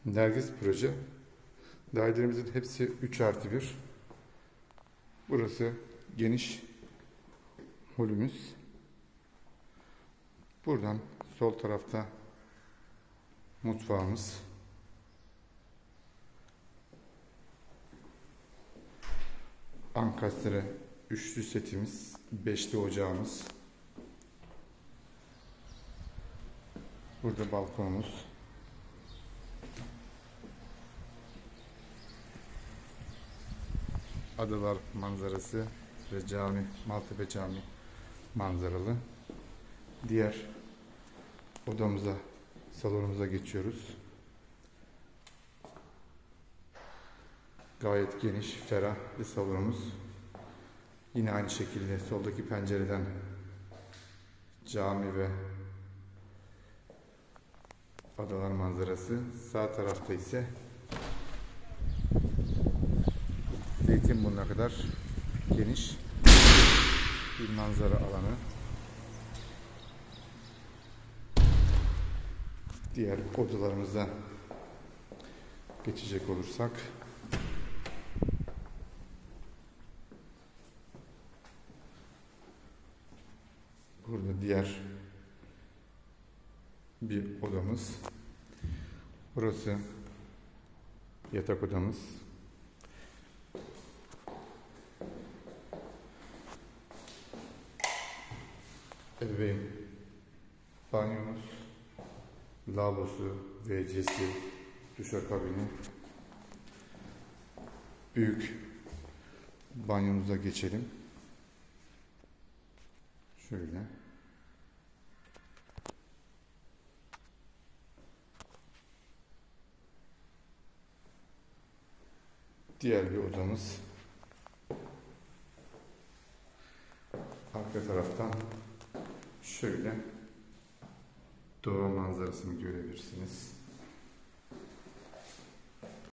Nergis proje. Dairelerimizin hepsi 3+1. Burası geniş holümüz. Buradan sol tarafta mutfağımız. Ankastre üçlü setimiz, beşli ocağımız. Burada balkonumuz. Adalar manzarası ve cami, Maltepe Cami manzaralı. Diğer odamıza, salonumuza geçiyoruz. Gayet geniş, ferah bir salonumuz. Yine aynı şekilde soldaki pencereden cami ve adalar manzarası. Sağ tarafta ise Zeytinburnu'na kadar geniş bir manzara alanı. Diğer odalarımıza geçecek olursak, burada diğer bir odamız. Burası yatak odamız. Ebeveyn banyomuz, lavabosu, WC'si, duşakabini. Büyük banyomuza geçelim. Şöyle. Diğer bir odamız. Arka taraftan şöyle doğa manzarasını görebilirsiniz.